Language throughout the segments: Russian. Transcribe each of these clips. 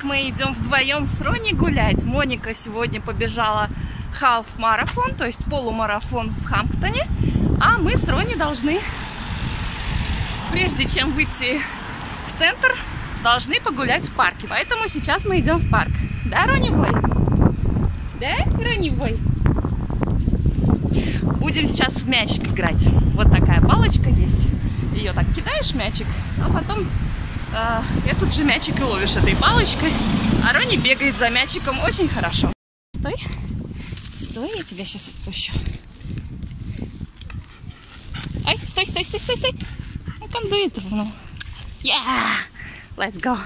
мы идем вдвоем с Рони гулять. Моника сегодня побежала халф-марафон, то есть полумарафон в Хамптоне. А мы с Рони должны, прежде чем выйти в центр, должны погулять в парке. Поэтому сейчас мы идем в парк. Да, Рони Бой? Да, Рони Бой? Будем сейчас в мячик играть. Вот такая палочка есть. Ее так кидаешь, мячик, а потом этот же мячик и ловишь этой палочкой. А Рони бегает за мячиком очень хорошо. Стой. Стой, я тебя сейчас отпущу. Ай, стой, стой, стой, стой, стой. I can do it. No. Yeah! Let's go.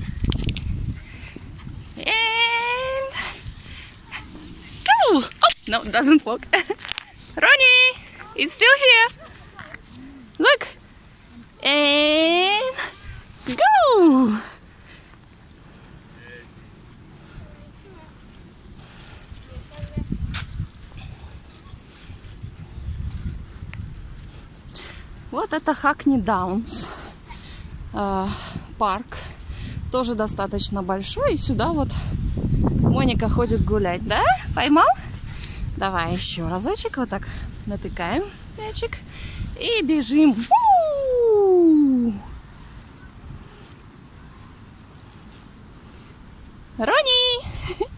And go! Oh, no, it doesn't work. Ronnie, it's still here. Look. And go! Вот это Hackney Downs. Парк. Тоже достаточно большой. И сюда вот Моника ходит гулять. Да? Поймал? Давай еще разочек. Вот так натыкаем мячик. И бежим. Рони!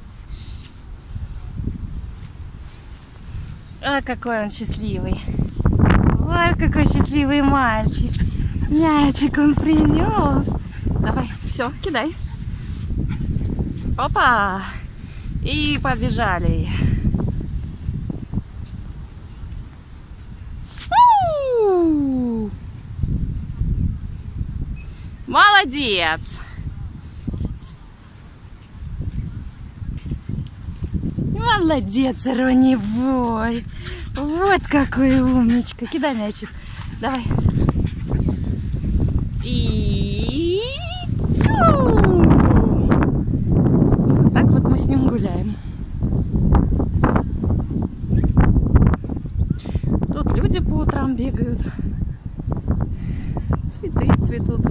А какой он счастливый. Вот какой счастливый мальчик. Мячик он принес. Давай, все, кидай. Опа! И побежали. Молодец! Молодец, Рони Бой! Вот какой умничка! Кидай мячик. Давай. И... так вот мы с ним гуляем. Тут люди по утрам бегают. Цветы цветут.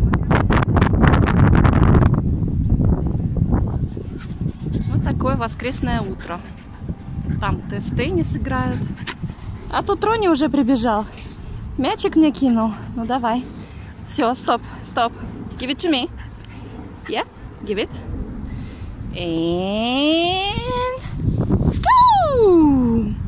Вот такое воскресное утро. Там в теннис играют. А тут Рони уже прибежал. Мячик мне кинул. Ну давай. Все, стоп, стоп. Give it to me. Yeah, give it. And go!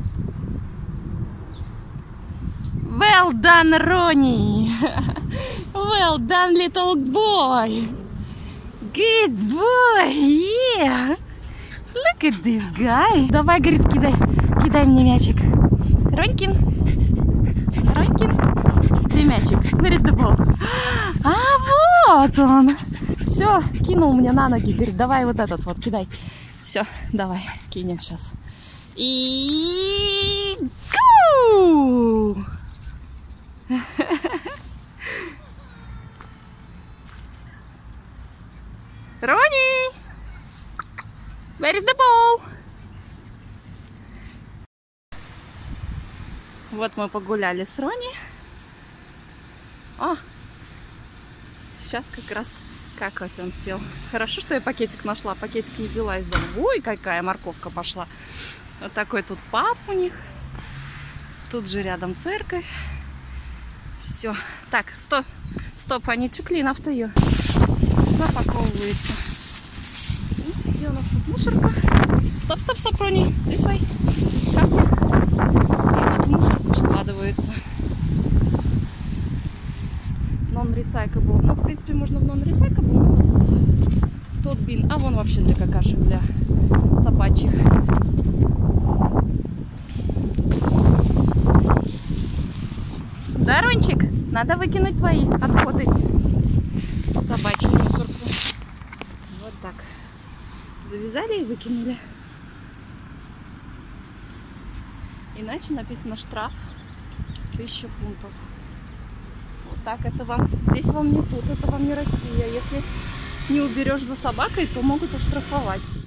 Well done, Ronnie. Well done, little boy. Good boy. Yeah. Look at this guy. Давай, говорит, кидай. Кидай мне мячик. Ронькин. Ронькин. Где мячик? Where is the ball? А, вот он. Все, кинул мне на ноги. Говорит, давай вот этот вот, кидай. Все, давай, кинем сейчас. И... go! Рони! Where is the ball? Вот мы погуляли с Рони. О, сейчас как раз какать он сел. Хорошо, что я пакетик нашла. Пакетик не взяла из дома. Ой, какая морковка пошла. Вот такой тут паб у них. Тут же рядом церковь. Все. Так, стоп. Стоп, они чуклин автою. Запаковывается. И где у нас тут мусорка? Стоп, стоп, стоп, Рони. This way. И вот в мусорку складывается. Non-recyclable. Ну, в принципе, можно в non-recyclable. Тот бин. А вон вообще для какашек, для собачьих. Да, Рончик? Надо выкинуть твои отходы. Собачью мусорку. Вот так. Завязали и выкинули. Иначе написано штраф 1000 фунтов. Вот так, это вам, здесь вам не тут, это вам не Россия. Если не уберешь за собакой, то могут оштрафовать.